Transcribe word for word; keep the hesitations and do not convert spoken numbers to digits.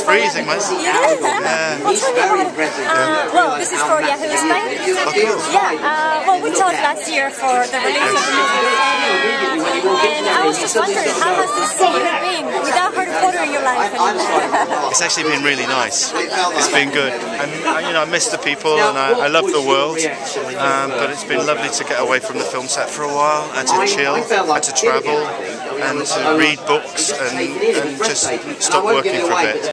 freezing, mate. Yeah. yeah. Well, tell me about it. Uh, well, this is for Yahoo Spain. Yeah. Uh, well, we talked last year for the release of the movie, and I was just wondering, how has this year been without Harry Potter in your life anymore? It's actually been really nice. It's been good, and you know, I miss the people, and I, I love the world. Um, but it's been lovely to get away from the film set for a while, and to chill, and to travel, and to read books, and, and just stop working for a bit.